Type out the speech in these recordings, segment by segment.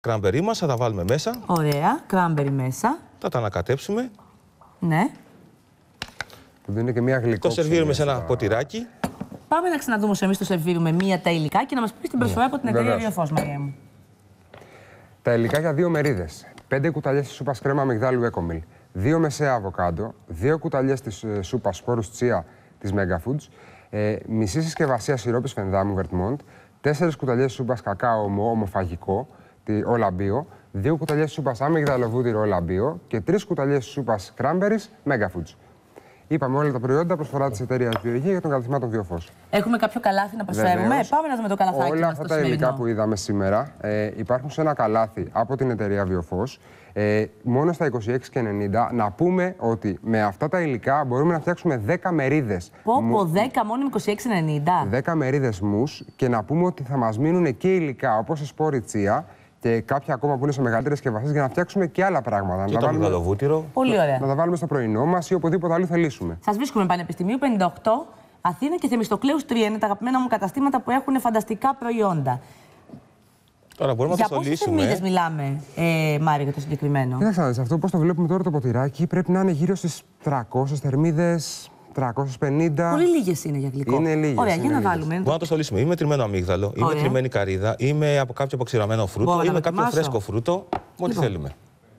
κράμπερι μας, θα τα βάλουμε μέσα. Ωραία, κράμπερι μέσα. Θα τα ανακατέψουμε. Ναι. Που δίνει και μια γλυκόψη. Το σερβίρουμε σε ένα ποτηράκι. Πάμε να ξαναδούμε όσο εμείς το σερβίρουμε τα υλικά και να μας πεις την προσφορά από την εταιρεία Βιοφός, Μαρία μου. Τα υλικά για 2 μερίδες. 5 κουταλιές της σούπας κρέμα αμυγδάλου Έκομιλ. 2 μεσαία αβοκάντο. 2 κουταλιές της σούπας σπόρους τσία της Mega Foods. Μισή συσκευασία σιρόπης φενδάμου Vertmont. 4 κουταλιές σούπας κακάο ομοφαγικό Ολαμπίο. 2 κουταλιές σούπας αμυγδαλοβούτυρο Ολαμπίο. Και 3 κουταλιές σούπας cranberries Mega Foods. Είπαμε όλα τα προϊόντα προσφορά της εταιρείας Βιοϊγεία για των καταστημάτων Βιοφός. Έχουμε κάποιο καλάθι να προσφέρουμε. Βεβαίως. Πάμε να δούμε το καλαθάκι. Όλα αυτά τα υλικά που είδαμε σήμερα υπάρχουν σε ένα καλάθι από την εταιρεία Βιοφός. Μόνο στα 26,90. Να πούμε ότι με αυτά τα υλικά μπορούμε να φτιάξουμε 10 μερίδες. Πω, 10 μόνο με 26,90. 10 μερίδες μους και να πούμε ότι θα μας μείνουν και υλικά όπως η σπόρη τσία και κάποια ακόμα που είναι σε μεγαλύτερες συσκευασίες για να φτιάξουμε και άλλα πράγματα. Και το αμυγδαλοβούτυρο. Πολύ ωραία. Να τα βάλουμε στο πρωινό μας ή οπουδήποτε αλλού θελήσουμε. Σας βρίσκουμε Πανεπιστημίου 58, Αθήνα και Θεμιστοκλέους 3. Είναι τα αγαπημένα μου καταστήματα που έχουν φανταστικά προϊόντα. Τώρα μπορούμε να το στολίσουμε. Για πόσες θερμίδες μιλάμε, Μάρη, για το συγκεκριμένο? Κοίταξε, αυτό πώς το βλέπουμε τώρα το ποτηράκι πρέπει να είναι γύρω στις 300 θερμίδες. 350. Πολύ λίγες είναι για γλυκό. Είναι λίγες. Ωραία, για να βάλουμε. Μπορούμε να το στολίσουμε ή με τριμμένο αμύγδαλο, ή με τριμμένη καρύδα, ή με από κάποιο αποξηραμένο φρούτο, Μπορώ ή να με το κάποιο ετοιμάσω. φρέσκο φρούτο. Ό,τι θέλουμε.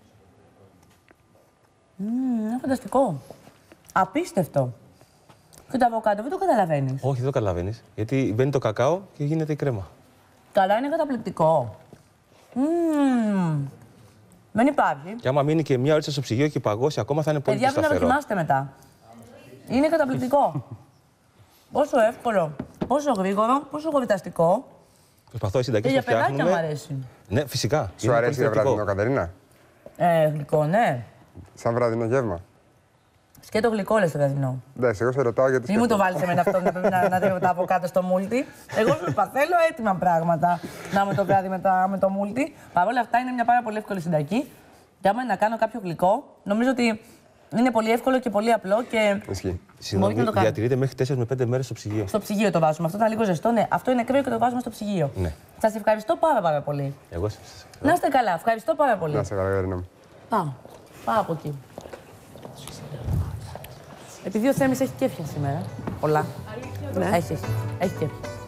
Είναι φανταστικό. Απίστευτο. Και το αβοκάντο δεν το καταλαβαίνεις. Όχι, δεν το καταλαβαίνεις. Γιατί μπαίνει το κακάο και γίνεται η κρέμα. Καλά, είναι καταπληκτικό. Δεν υπάρχει. Και άμα μείνει και μια ώρα στο ψυγείο και παγώσει, ακόμα θα είναι πολύ πιο Παιδιά, να σταθερό. δοκιμάσετε μετά. Είναι καταπληκτικό. Πόσο εύκολο, πόσο γρήγορο, πόσο γορηταστικό. Προσπαθώ οι Και συνταγές για που φτιάχνουμε. παιδάκια μου αρέσει. Ναι, φυσικά. Σου Είναι αρέσει για πολύ θρεπτικό. βραδινό, Κατερίνα? Γλυκό, ναι. Σαν βραδινό γεύμα. Σκέτο γλυκό λες το βραδινό. Εντάξει, εγώ σε ρωτάω γιατί. Μην μου το βάλεις εμένα αυτό να πρέπει να δίνω τα από κάτω στο μούλτι. Εγώ σου είπα, θέλω έτοιμα πράγματα να με το βράδυ με το μούλτι. Παρ' όλα αυτά είναι μια πάρα πολύ εύκολη συνταγή. Και άμα είναι να κάνω κάποιο γλυκό, νομίζω ότι είναι πολύ εύκολο και πολύ απλό και. Ισχύει. Συγγνώμη, διατηρείται μέχρι 4 με 5 μέρες στο ψυγείο. Στο ψυγείο το βάζουμε. Αυτό ήταν λίγο ζεστό, ναι. Αυτό είναι κρύο και το βάζουμε στο ψυγείο. Ναι. Σας ευχαριστώ πάρα πολύ. Εγώ σας Να είστε καλά, ευχαριστώ πάρα πολύ. Να είσαι καλά, Κατερίνα μου. Πάω από εκεί. Επειδή ο Θέμης έχει κέφια σήμερα. Πολλά. Ναι. Έχει κέφια.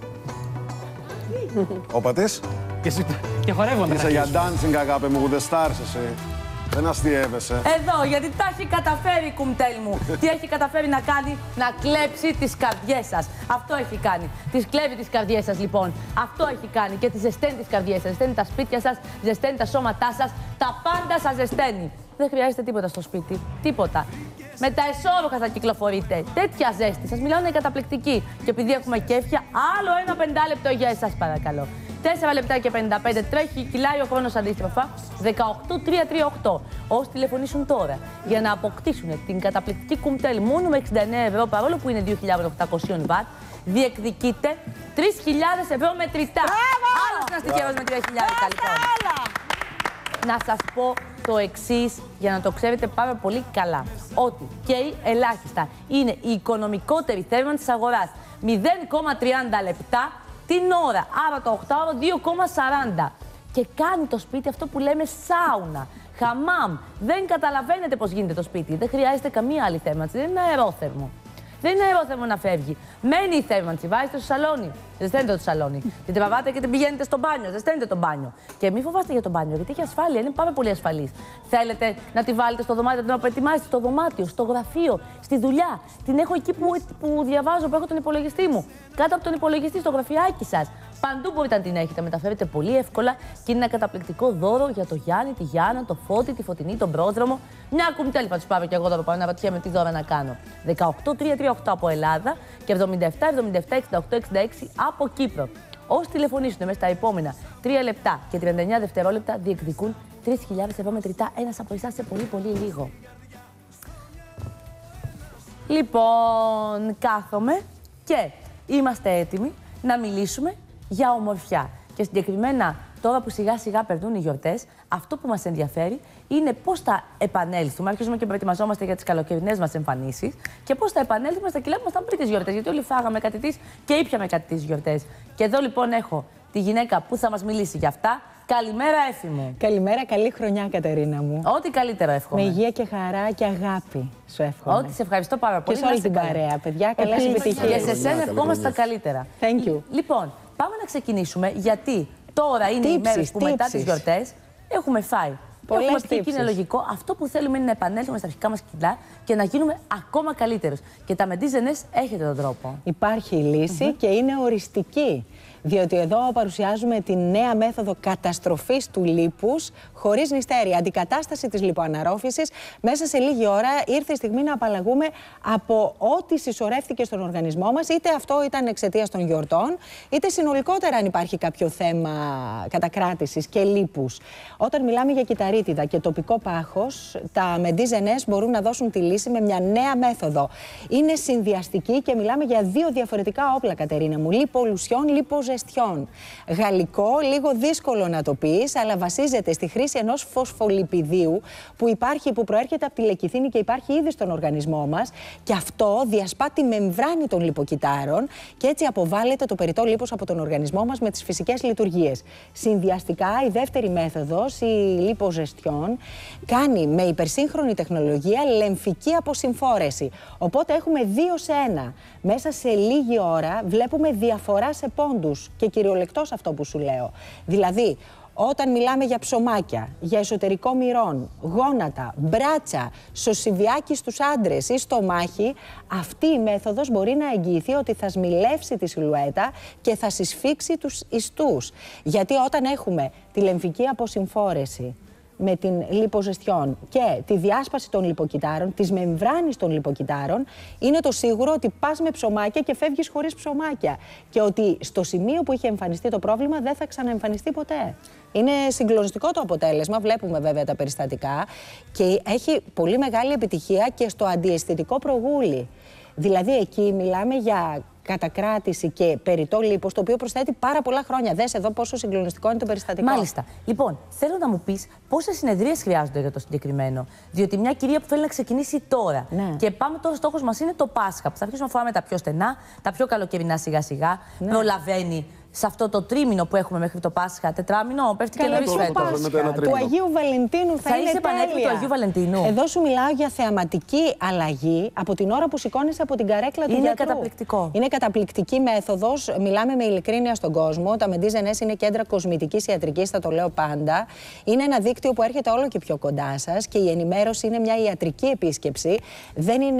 Ο πατής. Και χορεύονται. Είσαι για dancing, αγάπη μου, the stars εσύ. Δεν αστειεύεσαι. Εδώ, γιατί τα έχει καταφέρει η κουμτέλ μου. Τι έχει καταφέρει να κάνει? Να κλέψει τις καρδιές σας. Αυτό έχει κάνει. Τις κλέβει τις καρδιές σας, λοιπόν. Αυτό έχει κάνει. Και τις ζεσταίνει τις καρδιές σας. Ζεσταίνει τα σπίτια σας, ζεσταίνει τα σώματά σας. Τα πάντα σας ζεσταίνει. Δεν χρειάζεται τίποτα στο σπίτι. Τίποτα. Με τα εσώρουχα θα κυκλοφορείτε. Τέτοια ζέστη. Σας μιλάω, είναι καταπληκτική. Και επειδή έχουμε κέφια, άλλο ένα 5 λεπτό για εσάς, παρακαλώ. 4 λεπτά και 55 τρέχει, κυλάει ο χρόνος αντίστροφα. 18.338. Όσοι τηλεφωνήσουν τώρα για να αποκτήσουν την καταπληκτική κουμτέλ μόνο με 69 ευρώ, παρόλο που είναι 2.800 βατ, διεκδικείτε 3.000 ευρώ μετρητά. Άλλος ένας τυχερός με 3.000, λοιπόν. Να σας πω το εξής, για να το ξέρετε πάρα πολύ καλά. Ότι καίει ελάχιστα. Είναι η οικονομικότερη θέρμανση της αγοράς. 0,30 λεπτά την ώρα. Άρα το 8ωρο 2,40. Και κάνει το σπίτι αυτό που λέμε σάουνα, χαμάμ. Δεν καταλαβαίνετε πώς γίνεται το σπίτι. Δεν χρειάζεται καμία άλλη θέρμανση. Δεν είναι αερόθερμο. Δεν είναι αερόθερμο να φεύγει. Μένει η θέρμανση. Βάζετε στο σαλόνι. Ζεσταίνετε το σαλόνι. Την τραβάτε και την πηγαίνετε στο μπάνιο. Ζεσταίνετε το μπάνιο. Και μην φοβάστε για το μπάνιο, γιατί έχει ασφάλεια. Είναι πάρα πολύ ασφαλής. Θέλετε να τη βάλετε στο δωμάτιο την ώρα που ετοιμάζετε, στο δωμάτιο, στο γραφείο, στη δουλειά. Την έχω εκεί που διαβάζω, που έχω τον υπολογιστή μου. Κάτω από τον υπολογιστή, στο γραφιάκι σας. Παντού μπορείτε να την έχετε. Μεταφέρετε πολύ εύκολα και είναι ένα καταπληκτικό δώρο για το Γιάννη, τη Γιάννα, το Φώτη, τη Φωτεινή, τον Πρόδρομο. Μια κουμτέλη θα του πάρω και εγώ εδώ πάνω να ρωτιέμαι τι δώρα να κάνω. 18.338 από Ελλάδα και 77.77.68.66 από Κύπρο. Όσοι τηλεφωνήσουν μέσα στα επόμενα 3 λεπτά και 39 δευτερόλεπτα διεκδικούν 3.000 ευρώ μετρητά. Ένας από εσάς σε πολύ λίγο. Λοιπόν, κάθομαι και είμαστε έτοιμοι να μιλήσουμε για ομορφιά. Και συγκεκριμένα τώρα που σιγά σιγά περνούν οι γιορτές, αυτό που μας ενδιαφέρει είναι πώς θα επανέλθουμε. Αρχίζουμε και προετοιμαζόμαστε για τις καλοκαιρινές μας εμφανίσεις και πώς θα επανέλθουμε στα κιλά που ήμασταν πριν τις γιορτές. Γιατί όλοι φάγαμε κάτι τις και ήπιαμε κάτι τις γιορτές. Και εδώ λοιπόν έχω τη γυναίκα που θα μας μιλήσει για αυτά. Καλημέρα, Έφη μου. Καλημέρα, καλή χρονιά, Κατερίνα μου. Ό,τι καλύτερο εύχομαι. Με υγεία και χαρά και αγάπη σου εύχομαι. Ό,τι σε ευχαριστώ πάρα πολύ. Και σε όλη την παρέα, παιδιά. Καλές επιτυχίες. Και σε εσένα ευχόμαστε τα καλύτερα. Thank you. Λοιπόν, πάμε να ξεκινήσουμε, γιατί τώρα είναι οι μέρες που μετά τις γιορτές έχουμε φάει. Πολλές Έχουμε πει και τύψεις. είναι λογικό. Αυτό που θέλουμε είναι να επανέλθουμε στα αρχικά μας κιλά και να γίνουμε ακόμα καλύτερους. Και τα Μεντίζενες έχετε τον τρόπο. Υπάρχει η λύση και είναι οριστική. Διότι εδώ παρουσιάζουμε τη νέα μέθοδο καταστροφής του λίπους χωρίς νηστέρια. Αντικατάσταση της λιποαναρρόφησης. Μέσα σε λίγη ώρα ήρθε η στιγμή να απαλλαγούμε από ό,τι συσσωρεύτηκε στον οργανισμό μας. Είτε αυτό ήταν εξαιτίας των γιορτών, είτε συνολικότερα αν υπάρχει κάποιο θέμα κατακράτησης και λίπους. Όταν μιλάμε για κυταρίτιδα και τοπικό πάχος, τα Μεντίζενες μπορούν να δώσουν τη λύση με μια νέα μέθοδο. Είναι συνδυαστική και μιλάμε για δύο διαφορετικά όπλα, Κατερίνα μου. Λιπολουσιόν, λιποζεστιόν. Γαλλικό, λίγο δύσκολο να το πεις, αλλά βασίζεται στη χρήση ενός φωσφολιπιδίου που υπάρχει, που προέρχεται από τη λεκιθίνη και υπάρχει ήδη στον οργανισμό μας. Και αυτό διασπά τη μεμβράνη των λιποκυτάρων και έτσι αποβάλλεται το περιττό λίπος από τον οργανισμό μας με τις φυσικές λειτουργίες. Συνδυαστικά, η δεύτερη μέθοδος, η λιποζεστιόν, κάνει με υπερσύγχρονη τεχνολογία λεμφική αποσυμφόρεση. Οπότε έχουμε 2 σε 1. Μέσα σε λίγη ώρα βλέπουμε διαφορά σε πόντους και κυριολεκτός αυτό που σου λέω. Δηλαδή, όταν μιλάμε για ψωμάκια, για εσωτερικό μυρών, γόνατα, μπράτσα, σωσιβιάκι στους άντρες ή στομάχι, αυτή η μέθοδος μπορεί να εγγυηθεί ότι θα σμιλεύσει τη σιλουέτα και θα συσφίξει τους ιστούς. Γιατί όταν έχουμε τη λεμφική αποσυμφόρεση με την λιποζεστιόν και τη διάσπαση των λιποκυτάρων, της μεμβράνης των λιποκυτάρων, είναι το σίγουρο ότι πας με ψωμάκια και φεύγεις χωρίς ψωμάκια. Και ότι στο σημείο που είχε εμφανιστεί το πρόβλημα δεν θα ξαναεμφανιστεί ποτέ. Είναι συγκλονιστικό το αποτέλεσμα, βλέπουμε βέβαια τα περιστατικά και έχει πολύ μεγάλη επιτυχία και στο αντιαισθητικό προγούλι. Δηλαδή εκεί μιλάμε για κατακράτηση και περιττό λίπος, το οποίο προσθέτει πάρα πολλά χρόνια. Δες εδώ πόσο συγκλονιστικό είναι το περιστατικό. Μάλιστα. Λοιπόν, θέλω να μου πεις πόσες συνεδρίες χρειάζονται για το συγκεκριμένο. Διότι μια κυρία που θέλει να ξεκινήσει τώρα. Ναι. Και πάμε τώρα, στόχος μας είναι το Πάσχα, που θα αρχίσουμε να φοράμε τα πιο στενά, τα πιο καλοκαιρινά σιγά-σιγά. Ναι. Προλαβαίνει σε αυτό το τρίμηνο που έχουμε μέχρι το Πάσχα, τετράμηνο, πέφτει και νωρίς φέτος. Του Αγίου Βαλεντίνου θα είναι είσαι πανέτοιμη του Αγίου Βαλεντίνου. Εδώ σου μιλάω για θεαματική αλλαγή από την ώρα που σηκώνεσαι από την καρέκλα του γιατρού. Είναι καταπληκτικό. Είναι καταπληκτική μέθοδος. Μιλάμε με ειλικρίνεια στον κόσμο. Τα Μεντίζενες είναι κέντρα κοσμητικής ιατρικής, θα το λέω πάντα. Είναι ένα δίκτυο που έρχεται όλο και πιο κοντά σας και η ενημέρωση είναι μια ιατρική επίσκεψη. Δεν είναι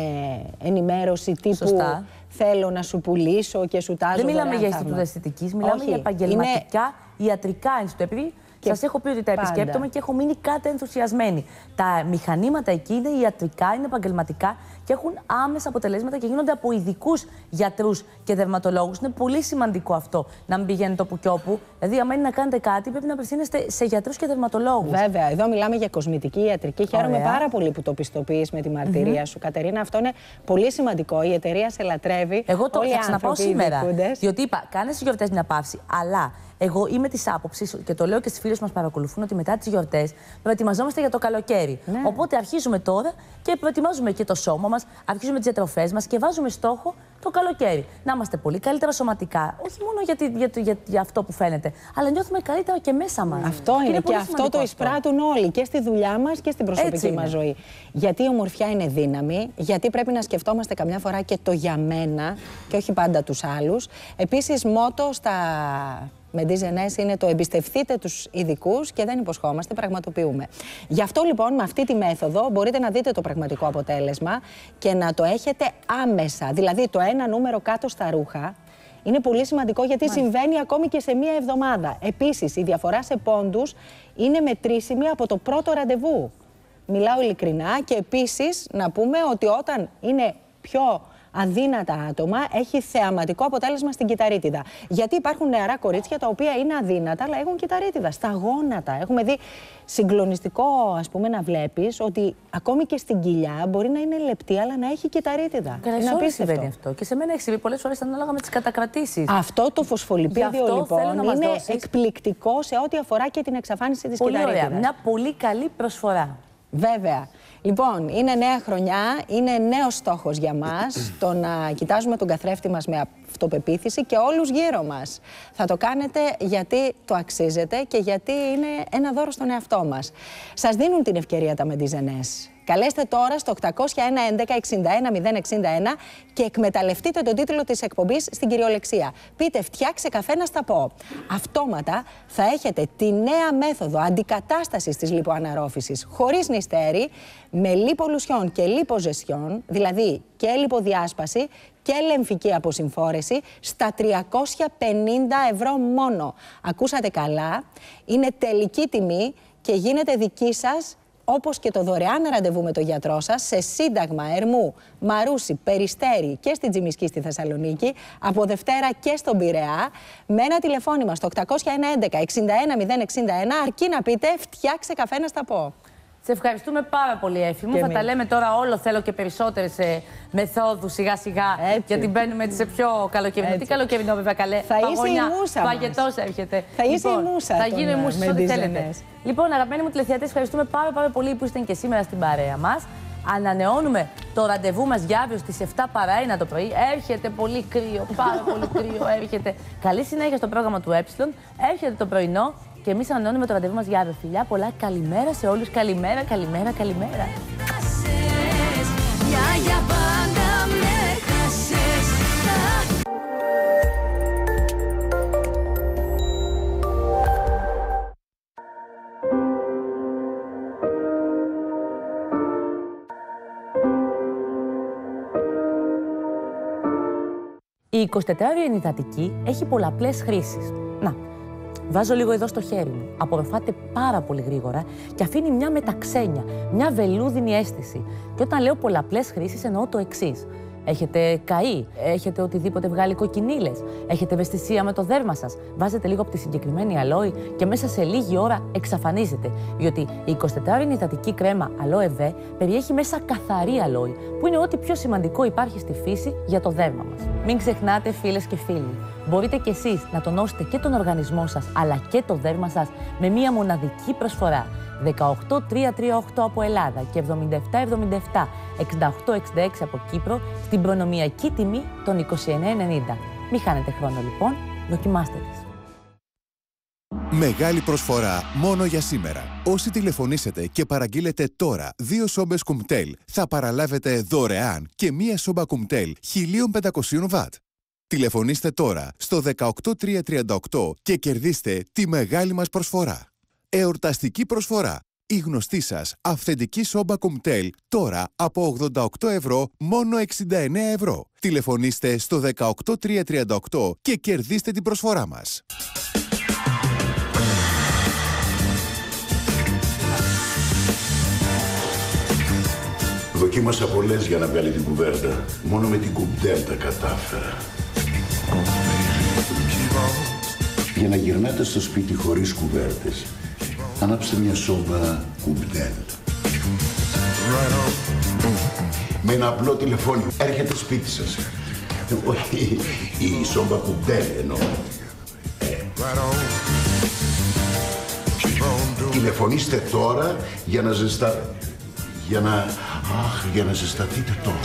ενημέρωση τύπου. Σωστά. Θέλω να σου πουλήσω και σου τάζω. Δεν μιλάμε για Ινστιτούτο Αισθητικής, μιλάμε για επαγγελματικά ιατρικά Ινστιτούτα. Επειδή σας έχω πει ότι τα επισκέπτομαι και έχω μείνει κάτι ενθουσιασμένη. Τα μηχανήματα εκεί είναι ιατρικά, είναι επαγγελματικά και έχουν άμεσα αποτελέσματα και γίνονται από ειδικούς γιατρούς και δερματολόγους. Είναι πολύ σημαντικό αυτό να μην πηγαίνετε όπου κι όπου. Δηλαδή, άμα είναι να κάνετε κάτι, πρέπει να απευθύνεστε σε γιατρούς και δερματολόγους. Βέβαια, εδώ μιλάμε για κοσμητική ιατρική. Χαίρομαι πάρα πολύ που το πιστοποιείς με τη μαρτυρία σου, Κατερίνα. Αυτό είναι πολύ σημαντικό. Η εταιρεία σε λατρεύει. Εγώ το θα ξαναπάω σήμερα. Διότι είπα, κάνε στις γιορτές μια παύση, αλλά εγώ είμαι της άποψης και το λέω και στις φίλες μας παρακολουθούν ότι μετά τις γιορτές προετοιμαζόμαστε για το καλοκαίρι. Ναι. Οπότε αρχίζουμε τώρα και προετοιμάζουμε και το σώμα μας, αρχίζουμε τις διατροφές μας και βάζουμε στόχο το καλοκαίρι. Να είμαστε πολύ καλύτερα σωματικά, όχι μόνο για αυτό που φαίνεται, αλλά νιώθουμε καλύτερα και μέσα μας. Αυτό είναι και αυτό το εισπράττουν όλοι και στη δουλειά μας και στην προσωπική μας ζωή. Γιατί η ομορφιά είναι δύναμη, γιατί πρέπει να σκεφτόμαστε καμιά φορά και το για μένα και όχι πάντα τους άλλους. Επίσης, μότο στα Μεντίζενες είναι το εμπιστευτείτε τους ειδικούς και δεν υποσχόμαστε, πραγματοποιούμε. Γι' αυτό λοιπόν με αυτή τη μέθοδο μπορείτε να δείτε το πραγματικό αποτέλεσμα και να το έχετε άμεσα. Δηλαδή το ένα νούμερο κάτω στα ρούχα είναι πολύ σημαντικό γιατί συμβαίνει ακόμη και σε μία εβδομάδα. Επίσης η διαφορά σε πόντους είναι μετρήσιμη από το πρώτο ραντεβού. Μιλάω ειλικρινά και επίσης να πούμε ότι όταν είναι πιο αδύνατα άτομα, έχει θεαματικό αποτέλεσμα στην κυταρίτιδα. Γιατί υπάρχουν νεαρά κορίτσια τα οποία είναι αδύνατα, αλλά έχουν κυταρίτιδα. Στα γόνατα. Έχουμε δει συγκλονιστικό, ας πούμε, να βλέπεις ότι ακόμη και στην κοιλιά μπορεί να είναι λεπτή, αλλά να έχει κυταρίτιδα. Είναι απίστευτο αυτό. Και σε μένα έχει συμβεί πολλές φορές ανάλογα με τις κατακρατήσεις. Αυτό το φωσφολιπίδιο λοιπόν είναι εκπληκτικό σε ό,τι αφορά και την εξαφάνιση της κυταρίτιδας. Πολύ ωραία. Μια πολύ καλή προσφορά. Βέβαια. Λοιπόν, είναι νέα χρονιά, είναι νέος στόχος για μας το να κοιτάζουμε τον καθρέφτη μας με αυτοπεποίθηση και όλους γύρω μας. Θα το κάνετε γιατί το αξίζετε και γιατί είναι ένα δώρο στον εαυτό μας. Σας δίνουν την ευκαιρία τα Μεντιζενές. Καλέστε τώρα στο 801 11 61 061 και εκμεταλλευτείτε τον τίτλο της εκπομπής στην κυριολεξία. Πείτε «Φτιάξε καφέ να στα πω». Αυτόματα θα έχετε τη νέα μέθοδο αντικατάστασης της λιποαναρρόφησης χωρίς νηστέρι, με λιπολουσιόν και λιποζεσιόν, δηλαδή και λιποδιάσπαση και λεμφική αποσυμφόρεση, στα 350 ευρώ μόνο. Ακούσατε καλά, είναι τελική τιμή και γίνεται δική σας, όπως και το δωρεάν ραντεβού με τον γιατρό σας, σε Σύνταγμα, Ερμού, Μαρούσι, Περιστέρι και στην Τζιμισκή στη Θεσσαλονίκη, από Δευτέρα και στον Πειραιά, με ένα τηλεφώνημα στο 801 11 61 061, αρκεί να πείτε «Φτιάξε καφέ να στα πω». Σε ευχαριστούμε πάρα πολύ, Έφη μου. Θα τα λέμε τώρα όλο, θέλω και περισσότερες μεθόδους σιγά-σιγά, γιατί μπαίνουμε έτσι σε πιο καλοκαιρινό. Τι καλοκαιρινό, βέβαια, καλέ. Θα είσαι η μούσα μας. Παγετός έρχεται. Θα είσαι η μούσα. Θα γίνει η μούσα, ό,τι θέλετε. Λοιπόν, αγαπημένοι μου τηλεθεατές, ευχαριστούμε πάρα πολύ που είστε και σήμερα στην παρέα μας. Ανανεώνουμε το ραντεβού μας για αύριο στις 7 παρά 1 το πρωί. Έρχεται πολύ κρύο, πάρα πολύ κρύο. Έρχεται. Καλή συνέχεια στο πρόγραμμα του έρχεται το πρωινό. Και εμείς ανανεώνουμε το ραντεβού μας για αύριο. Φιλιά, πολλά καλημέρα σε όλους. Καλημέρα. Η 24ωρη ενυδατική έχει πολλαπλές χρήσεις. Να. Βάζω λίγο εδώ στο χέρι μου. Απορροφάται πάρα πολύ γρήγορα και αφήνει μια μεταξένια, μια βελούδινη αίσθηση. Και όταν λέω πολλαπλές χρήσεις, εννοώ το εξής. Έχετε καεί, έχετε οτιδήποτε βγάλει κοκκινίλες, έχετε ευαισθησία με το δέρμα σας. Βάζετε λίγο από τη συγκεκριμένη αλόη και μέσα σε λίγη ώρα εξαφανίζεται. Διότι η 24ωρη νυδατική κρέμα Aloe V περιέχει μέσα καθαρή αλόη, που είναι ό,τι πιο σημαντικό υπάρχει στη φύση για το δέρμα μας. Μην ξεχνάτε, φίλες και φίλοι, μπορείτε κι εσείς να τονώσετε και τον οργανισμό σας αλλά και το δέρμα σας με μία μοναδική προσφορά. 18-338 από Ελλάδα και 77-77-68-66 από Κύπρο στην προνομιακή τιμή των 29,90. Μην χάνετε χρόνο λοιπόν, δοκιμάστε τις. Μεγάλη προσφορά μόνο για σήμερα. Όσοι τηλεφωνήσετε και παραγγείλετε τώρα 2 σόμπες κουμπτέλ, θα παραλάβετε δωρεάν και μία σόμπα κουμπτέλ 1500 βατ. Τηλεφωνήστε τώρα στο 18338 και κερδίστε τη μεγάλη μας προσφορά. Εορταστική προσφορά. Η γνωστή σας αυθεντική σόμπα κουμπτέλ τώρα από 88 ευρώ μόνο 69 ευρώ. Τηλεφωνήστε στο 18338 και κερδίστε την προσφορά μας. Δοκίμασα πολλές για να βγάλει την κουβέρτα. Μόνο με την κουμπτέλ τα κατάφερα. Για να γυρνάτε στο σπίτι χωρίς κουβέρτες, ανάψτε μια σόμπα κουμπτέλ. Με ένα απλό τηλεφώνημα έρχεται σπίτι σας. Όχι, η σόμπα κουμπτέλ εννοώ. Τηλεφωνήστε τώρα για να για να ζεσταθείτε τώρα.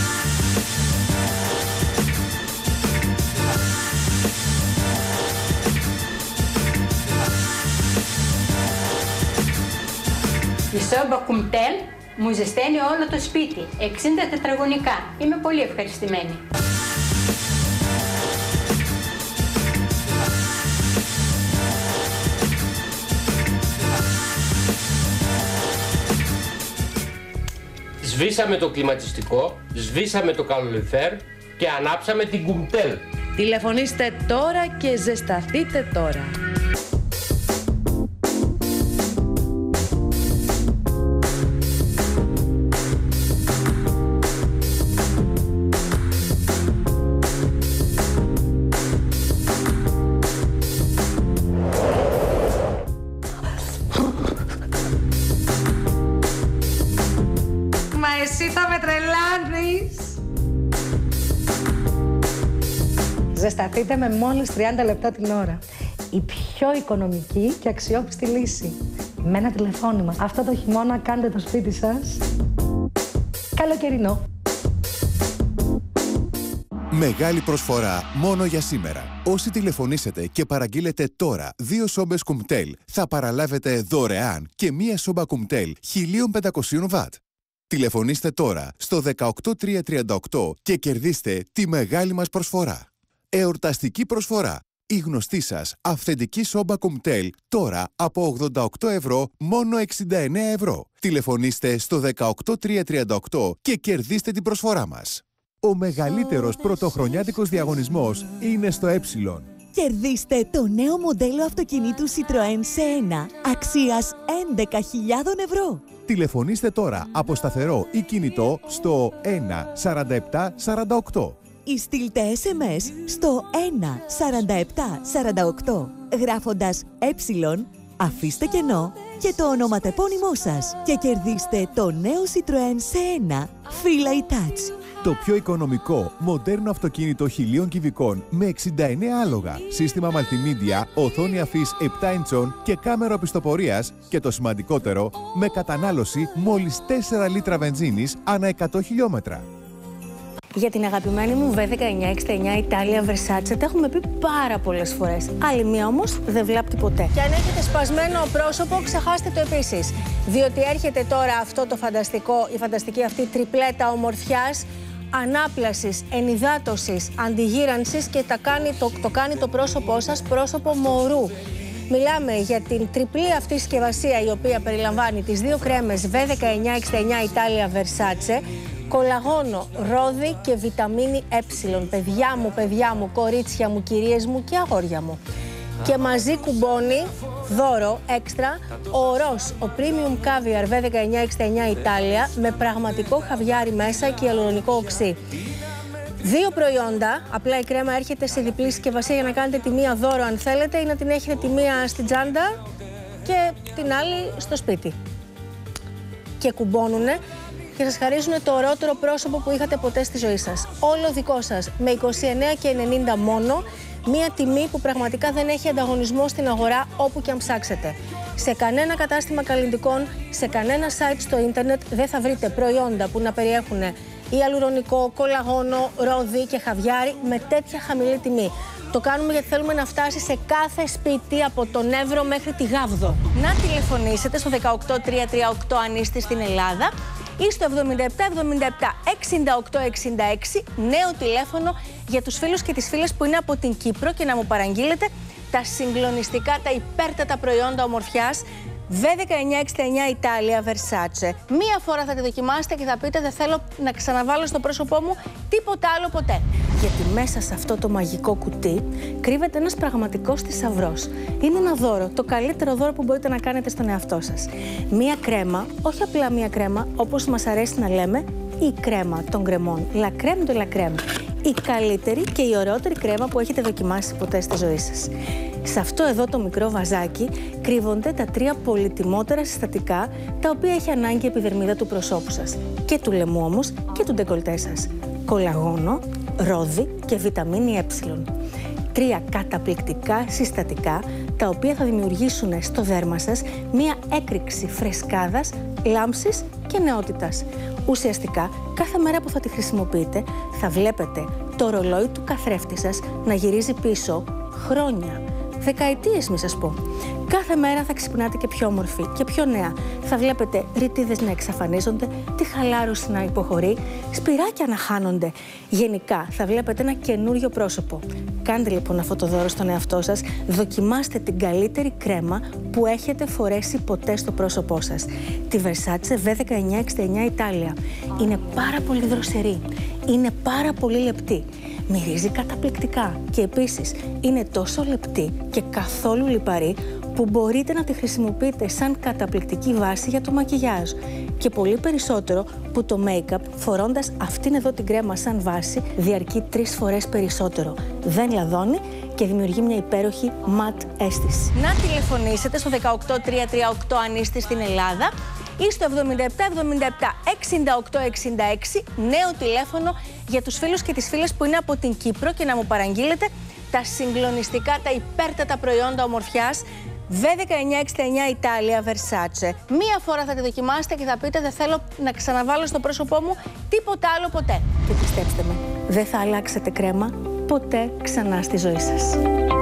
Η σόμπα κουμπτέλ μου ζεσταίνει όλο το σπίτι, 60 τετραγωνικά. Είμαι πολύ ευχαριστημένη. Σβήσαμε το κλιματιστικό, σβήσαμε το καλοριφέρ και ανάψαμε την κουμπτέλ. Τηλεφωνήστε τώρα και ζεσταθείτε τώρα. Εσύ θα με τρελάνεις. Ζεσταθείτε με μόλις 30 λεπτά την ώρα. Η πιο οικονομική και αξιόπιστη λύση. με ένα τηλεφώνημα. Αυτό το χειμώνα κάντε το σπίτι σας καλοκαιρινό. Μεγάλη προσφορά μόνο για σήμερα. Όσοι τηλεφωνήσετε και παραγγείλετε τώρα 2 σόμπες κουμτέλ, θα παραλάβετε δωρεάν και μία σόμπα κουμτέλ 1500 βατ. Τηλεφωνήστε τώρα στο 18338 και κερδίστε τη μεγάλη μας προσφορά. Εορταστική προσφορά. Η γνωστή σας αυθεντική σόμπα κουμτέλ τώρα από 88 ευρώ μόνο 69 ευρώ. Τηλεφωνήστε στο 18338 και κερδίστε την προσφορά μας. Ο μεγαλύτερος πρωτοχρονιάτικος διαγωνισμός είναι στο Ε. Κερδίστε το νέο μοντέλο αυτοκινήτου Citroën C1 αξίας 11.000 ευρώ. Τηλεφωνήστε τώρα από σταθερό ή κινητό στο 14748. Ή στείλτε SMS στο 14748 γράφοντας αφήστε κενό και το ονοματεπώνυμό σας και κερδίστε το νέο Citroën C1 Fila Touch. Το πιο οικονομικό, μοντέρνο αυτοκίνητο 1000 κυβικών με 69 άλογα, σύστημα multimedia, οθόνη αφής 7 ιντσών και κάμερα οπισθοπορίας και το σημαντικότερο, με κατανάλωση μόλις 4 λίτρα βενζίνης ανά 100 χιλιόμετρα. Για την αγαπημένη μου V1969 Ιταλία Versace τα έχουμε πει πάρα πολλές φορές. Άλλη μία όμως δεν βλάπτει ποτέ. Και αν έχετε σπασμένο πρόσωπο, ξεχάστε το επίσης. Διότι έρχεται τώρα αυτό το φανταστικό, η φανταστική αυτή τριπλέτα ομορφιάς, ανάπλασης, ενυδάτωσης, αντιγύρανσης και το κάνει το πρόσωπό σας πρόσωπο μωρού. Μιλάμε για την τριπλή αυτή συσκευασία, η οποία περιλαμβάνει τις 2 κρέμες V1969 Ιταλία Versace, κολαγόνο, ρόδι και βιταμίνη Ε. Παιδιά μου, κορίτσια μου, κυρίες μου και αγόρια μου. Και μαζί κουμπώνει, δώρο, έξτρα, ο ορός, ο Premium Caviar V1969 Ιταλία με πραγματικό χαβιάρι μέσα και ιαλουρονικό οξύ. 2 προϊόντα, απλά η κρέμα έρχεται σε διπλή συσκευασία για να κάνετε τη μία δώρο αν θέλετε ή να την έχετε τη μία στην τσάντα και την άλλη στο σπίτι. Και κουμπώνουνε και σας χαρίζουν το ωραιότερο πρόσωπο που είχατε ποτέ στη ζωή σας. Όλο δικό σας, με 29,90 μόνο, μία τιμή που πραγματικά δεν έχει ανταγωνισμό στην αγορά όπου και αν ψάξετε. Σε κανένα κατάστημα καλλυντικών, σε κανένα site στο ίντερνετ δεν θα βρείτε προϊόντα που να περιέχουν ιαλουρονικό, κολαγόνο, ρόδι και χαβιάρι με τέτοια χαμηλή τιμή. Το κάνουμε γιατί θέλουμε να φτάσει σε κάθε σπίτι από τον Εύρο μέχρι τη Γάβδο. Να τηλεφωνήσετε στο 18338 αν είστε στην Ελλάδα ή στο 7777 6866, νέο τηλέφωνο για τους φίλους και τις φίλες που είναι από την Κύπρο και να μου παραγγείλετε τα συγκλονιστικά, τα υπέρτατα προϊόντα ομορφιάς V1969 Ιταλία Versace. Μία φορά θα τη δοκιμάσετε και θα πείτε δεν θέλω να ξαναβάλω στο πρόσωπό μου τίποτα άλλο ποτέ. Γιατί μέσα σε αυτό το μαγικό κουτί κρύβεται ένας πραγματικός θησαυρός. Είναι ένα δώρο, το καλύτερο δώρο που μπορείτε να κάνετε στον εαυτό σας. Μία κρέμα, όχι απλά μία κρέμα, όπως μας αρέσει να λέμε, η κρέμα των κρεμών. La crème de la crème. Η καλύτερη και η ωραιότερη κρέμα που έχετε δοκιμάσει ποτέ στη ζωή σας. Σε αυτό εδώ το μικρό βαζάκι κρύβονται τα 3 πολυτιμότερα συστατικά τα οποία έχει ανάγκη η επιδερμίδα του προσώπου σας. Και του λαιμού όμως και του ντεκολτέ σας. Κολαγόνο, ρόδι και βιταμίνη Ε. 3 καταπληκτικά συστατικά τα οποία θα δημιουργήσουν στο δέρμα σας μία έκρηξη φρεσκάδας, λάμψης και νεότητας. Ουσιαστικά, κάθε μέρα που θα τη χρησιμοποιείτε θα βλέπετε το ρολόι του καθρέφτη σας να γυρίζει πίσω χρόνια. Δεκαετίες μη σας πω. Κάθε μέρα θα ξυπνάτε και πιο όμορφοι και πιο νέα. Θα βλέπετε ρητίδες να εξαφανίζονται, τη χαλάρωση να υποχωρεί, σπυράκια να χάνονται. Γενικά θα βλέπετε ένα καινούριο πρόσωπο. Κάντε λοιπόν αυτό το δώρο στον εαυτό σας. Δοκιμάστε την καλύτερη κρέμα που έχετε φορέσει ποτέ στο πρόσωπό σας. Τη Versace V1969 Ιταλία. Είναι πάρα πολύ δροσερή. Είναι πάρα πολύ λεπτή. Μυρίζει καταπληκτικά και επίσης είναι τόσο λεπτή και καθόλου λιπαρή που μπορείτε να τη χρησιμοποιείτε σαν καταπληκτική βάση για το μακιγιάζ. Και πολύ περισσότερο που το make-up φορώντας αυτήν εδώ την κρέμα σαν βάση διαρκεί 3 φορές περισσότερο. Δεν λαδώνει και δημιουργεί μια υπέροχη ματ αίσθηση. Να τηλεφωνήσετε στο 18338 αν είστε στην Ελλάδα ή στο 7777 6866, νέο τηλέφωνο για τους φίλους και τις φίλες που είναι από την Κύπρο και να μου παραγγείλετε τα συγκλονιστικά, τα υπέρτατα προϊόντα ομορφιάς V1969 Ιταλία Versace. Μία φορά θα τη δοκιμάσετε και θα πείτε δεν θέλω να ξαναβάλω στο πρόσωπό μου τίποτα άλλο ποτέ. Και πιστέψτε με, δεν θα αλλάξετε κρέμα ποτέ ξανά στη ζωή σας.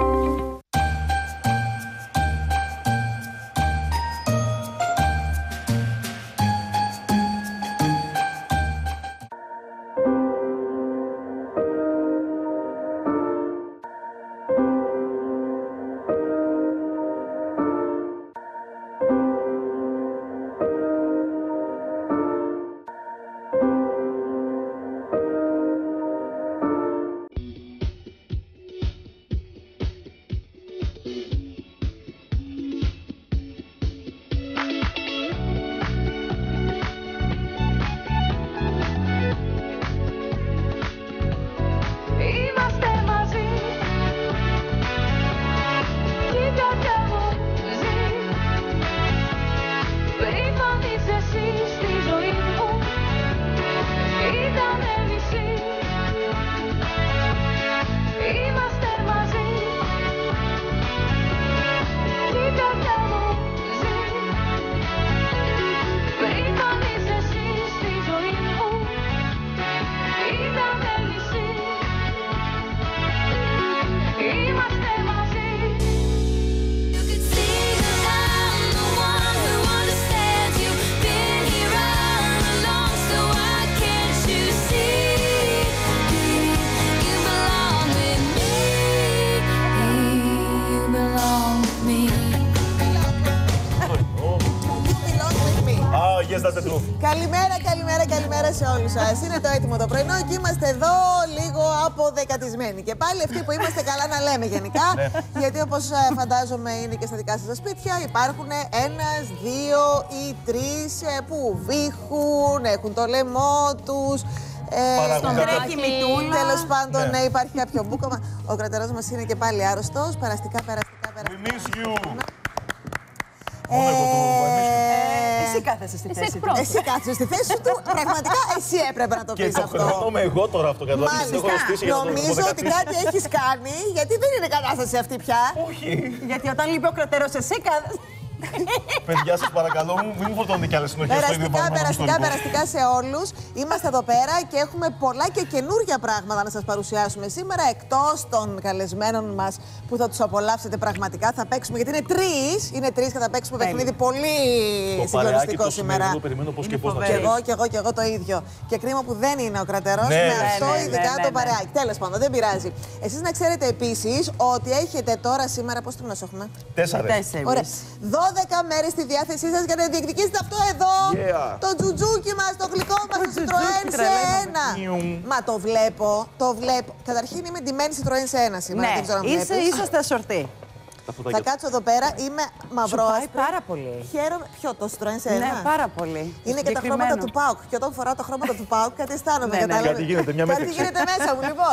Καλημέρα σε όλους σας. Είναι το έτοιμο το πρωινό και είμαστε εδώ λίγο αποδεκατισμένοι. Και πάλι αυτοί που είμαστε καλά να λέμε γενικά. Γιατί όπως φαντάζομαι είναι και στα δικά σας τα σπίτια, υπάρχουν ένας, δύο ή τρεις που βήχουν, έχουν το λαιμό τους. Στον τρέχει μητούλα. Τέλος πάντων, ναι, υπάρχει κάποιο μπούκομα. Ο κρατερός μας είναι και πάλι άρρωστος. Περαστικά. We miss you. Εσύ κάθεσαι στη θέση του. Εσύ κάθεσαι στη θέση του. Πραγματικά εσύ έπρεπε να το πεις αυτό. Και το χρεώνομαι εγώ τώρα αυτό κατά Νομίζω ότι κάτι έχεις κάνει, γιατί δεν είναι κατάσταση αυτή πια. Όχι. Γιατί όταν λείπει ο κρατερός εσύ κάθεσαι. Παιδιά, σας παρακαλώ, μην μου φορτώνετε κι άλλες συνοχές στο ίδιο Περαστικά σε όλους. Είμαστε εδώ πέρα και έχουμε πολλά και καινούργια πράγματα να σας παρουσιάσουμε σήμερα. Εκτός των καλεσμένων μας που θα τους απολαύσετε πραγματικά, θα παίξουμε. Γιατί είναι τρεις και θα παίξουμε παιχνίδι πολύ συγκλονιστικό σήμερα. Το περιμένω πώς και πώς να και εγώ το ίδιο. Και κρίμα που δεν είναι ο κρατερός με αυτό, ειδικά το παρεάκι. Τέλος πάντων, δεν πειράζει. Εσείς να ξέρετε επίσης ότι έχετε τώρα σήμερα. Πόσους τριμνούς έχουμε? 4. 12 μέρες στη διάθεσή σας για να διεκδικήσετε αυτό εδώ. Το τζουτζούκι μας, το γλυκό μας, το Citroën C1. Μα το βλέπω. Καταρχήν είμαι ντυμένη Citroën C1 σήμερα. Δεν ξέρω αν βλέπεις. Είσαστε σορτή. Θα κάτσω εδώ πέρα, είμαι μαυρόασπρη. Πάρα πολύ. Χαίρομαι. Ποιο, το Citroën C1? Ναι, πάρα πολύ. Είναι και τα χρώματα του ΠΑΟΚ. Και όταν φοράω τα χρώματα του ΠΑΟΚ, κάτι αισθάνομαι. Κάτι γίνεται, μια κάτι γίνεται μέσα μου. Λοιπόν,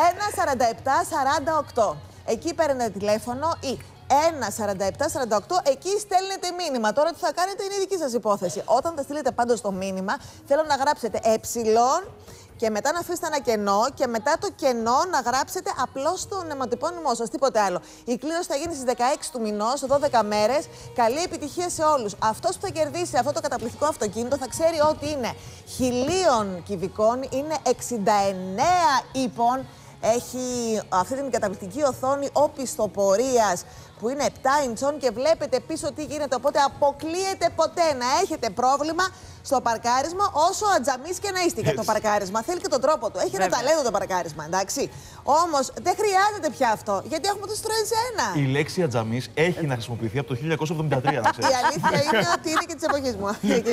1-47-48. Εκεί παίρνετε τηλέφωνο ή 1-47-48, εκεί στέλνετε μήνυμα. Τώρα τι θα κάνετε είναι η δική σας υπόθεση. Όταν θα στείλετε πάντως το μήνυμα, θέλω να γράψετε και μετά να αφήσετε ένα κενό και μετά το κενό να γράψετε απλώς το ονοματεπώνυμό σας, τίποτε άλλο. Η κλήρωση θα γίνει στις 16 του μηνός, 12 μέρες. Καλή επιτυχία σε όλους. Αυτός που θα κερδίσει αυτό το καταπληκτικό αυτοκίνητο θα ξέρει ότι είναι 1000 κυβικών, είναι 69 ύπων. Έχει αυτή την καταπληκτική οθόνη οπισθοπορίας που είναι 7 ιντσών και βλέπετε πίσω τι γίνεται. Οπότε αποκλείεται ποτέ να έχετε πρόβλημα στο παρκάρισμα, όσο ατζαμής και να είστε για το παρκάρισμα. Θέλει και τον τρόπο του. Έχει ένα ταλέντο το παρκάρισμα, εντάξει. Όμως δεν χρειάζεται πια αυτό, γιατί έχουμε το Citroën C1. Η λέξη ατζαμής έχει να χρησιμοποιηθεί από το 1973, να ξέρεις. Η αλήθεια είναι ότι είναι και της εποχής μου.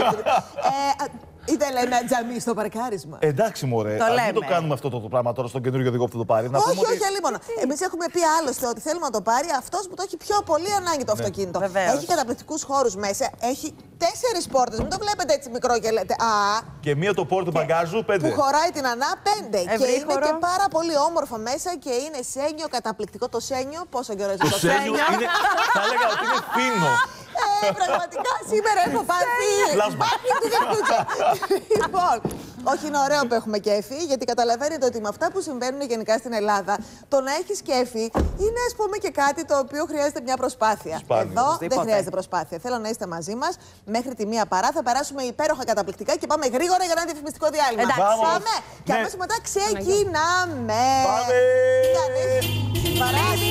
Είτε λέμε ατζαμί στο παρκάρισμα. Εντάξει, μωρέ. Μην το κάνουμε αυτό το πράγμα τώρα στον καινούριο οδηγό που θα το πάρει. Όχι, αλλήμον. Εμείς έχουμε πει άλλωστε ότι θέλουμε να το πάρει αυτός που το έχει πιο πολύ ανάγκη το αυτοκίνητο. Έχει καταπληκτικούς χώρους μέσα. Έχει 4 πόρτες. Μην το βλέπετε έτσι μικρό και λέτε Και μία το πόρτο μπαγκάζου, 5. Που χωράει την ανά 5. Και είναι και πάρα πολύ όμορφο μέσα και είναι σένιο καταπληκτικό. Το σένιο, πόσο καιρό είναι το σένιο? Θα έλεγα ότι είναι φίνο. Πραγματικά σήμερα έχω πάθει. Λοιπόν, Όχι, είναι ωραίο που έχουμε κέφι, γιατί καταλαβαίνετε ότι με αυτά που συμβαίνουν γενικά στην Ελλάδα, το να έχεις κέφι είναι, ας πούμε, και κάτι το οποίο χρειάζεται μια προσπάθεια. Εδώ δεν χρειάζεται προσπάθεια. Θέλω να είστε μαζί μας μέχρι τη 1 παρά. Θα περάσουμε υπέροχα καταπληκτικά και πάμε γρήγορα για ένα διαφημιστικό διάλειμμα. Πάμε! Και αμέσως μετά ξεκινάμε. Πάμε! Τι κάνεις? Βαράς?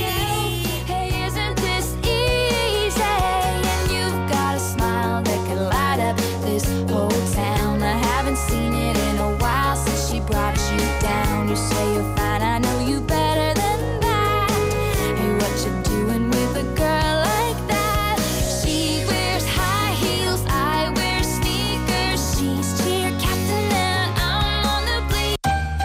This whole town, I haven't seen it in a while since she brought you down. You say you're fine, I know you better than that. Hey, what you doing with a girl like that? She wears high heels, I wear sneakers. She's cheer captain and I'm on the bleachers.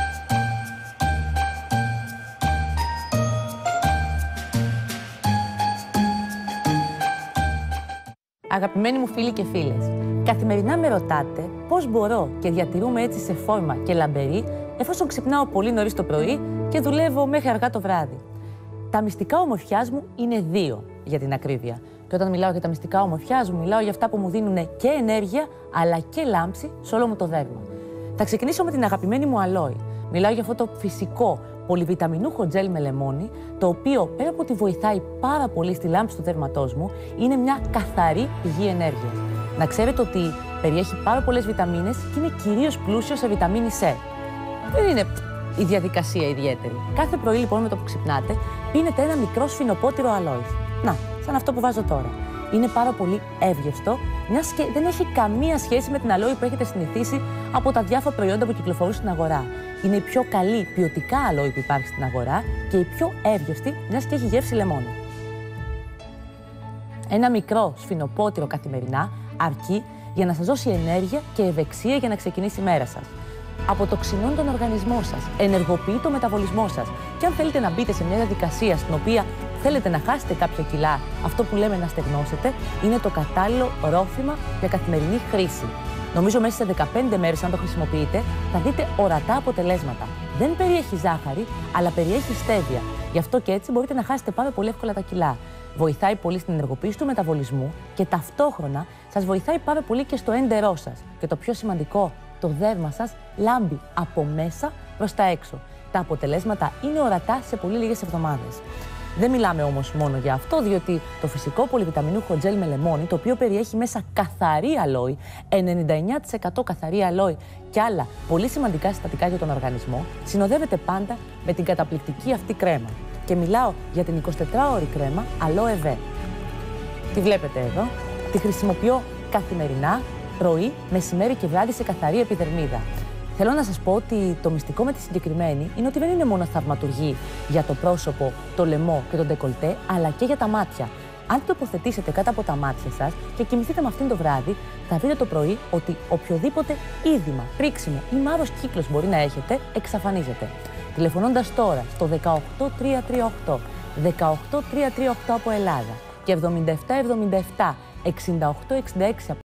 Αγαπημένοι μου φίλοι και φίλες, καθημερινά με ρωτάτε πώς μπορώ και διατηρούμε έτσι σε φόρμα και λαμπερή εφόσον ξυπνάω πολύ νωρίς το πρωί και δουλεύω μέχρι αργά το βράδυ. Τα μυστικά ομορφιάς μου είναι 2 για την ακρίβεια. Και όταν μιλάω για τα μυστικά ομορφιάς μου, μιλάω για αυτά που μου δίνουν και ενέργεια αλλά και λάμψη σε όλο μου το δέρμα. Θα ξεκινήσω με την αγαπημένη μου αλόη. Μιλάω για αυτό το φυσικό πολυβιταμινούχο τζέλ με λεμόνι, το οποίο πέρα από ότι βοηθάει πάρα πολύ στη λάμψη του δέρματός μου, είναι μια καθαρή πηγή ενέργειας. Να ξέρετε ότι περιέχει πάρα πολλές βιταμίνες και είναι κυρίως πλούσιο σε βιταμίνη C. Δεν είναι η διαδικασία ιδιαίτερη. Κάθε πρωί λοιπόν με το που ξυπνάτε, πίνετε ένα μικρό σφινοπότηρο αλόης. Να, σαν αυτό που βάζω τώρα. Είναι πάρα πολύ εύγευστο, μιας και δεν έχει καμία σχέση με την αλόη που έχετε συνηθίσει από τα διάφορα προϊόντα που κυκλοφορούν στην αγορά. Είναι η πιο καλή ποιοτικά αλόη που υπάρχει στην αγορά και η πιο εύγευστη, μιας και έχει γεύση λεμόνι. Ένα μικρό σφινοπότηρο καθημερινά αρκεί για να σας δώσει ενέργεια και ευεξία για να ξεκινήσει η μέρα σας. Αποτοξινώνει τον οργανισμό σας, ενεργοποιεί το μεταβολισμό σας. Και αν θέλετε να μπείτε σε μια διαδικασία στην οποία θέλετε να χάσετε κάποια κιλά, αυτό που λέμε να στεγνώσετε, είναι το κατάλληλο ρόφημα για καθημερινή χρήση. Νομίζω μέσα σε 15 μέρες, αν το χρησιμοποιείτε, θα δείτε ορατά αποτελέσματα. Δεν περιέχει ζάχαρη, αλλά περιέχει στέβια. Γι' αυτό και έτσι μπορείτε να χάσετε πάρα πολύ εύκολα τα κιλά. Βοηθάει πολύ στην ενεργοποίηση του μεταβολισμού και ταυτόχρονα σας βοηθάει πάρα πολύ και στο έντερό σας. Και το πιο σημαντικό, το δέρμα σας λάμπει από μέσα προς τα έξω. Τα αποτελέσματα είναι ορατά σε πολύ λίγες εβδομάδες. Δεν μιλάμε όμως μόνο για αυτό, διότι το φυσικό πολυβιταμινούχο τζέλ με λεμόνι, το οποίο περιέχει μέσα καθαρή αλόη, 99% καθαρή αλόη και άλλα πολύ σημαντικά συστατικά για τον οργανισμό, συνοδεύεται πάντα με την καταπληκτική αυτή κρέμα. Και μιλάω για την 24ωρη κρέμα Aloe Vera. Τη βλέπετε εδώ, τη χρησιμοποιώ καθημερινά, πρωί, μεσημέρι και βράδυ σε καθαρή επιδερμίδα. Θέλω να σας πω ότι το μυστικό με τη συγκεκριμένη είναι ότι δεν είναι μόνο θαυματουργή για το πρόσωπο, το λαιμό και τον ντεκολτέ, αλλά και για τα μάτια. Αν τοποθετήσετε κάτω από τα μάτια σας και κοιμηθείτε με αυτήν το βράδυ, θα δείτε το πρωί ότι οποιοδήποτε είδημα, πρίξιμο ή μαύρος κύκλος μπορεί να έχετε, εξαφανίζεται. Τηλεφωνώντας τώρα στο 18338, 18338 από Ελλάδα και 7777 6866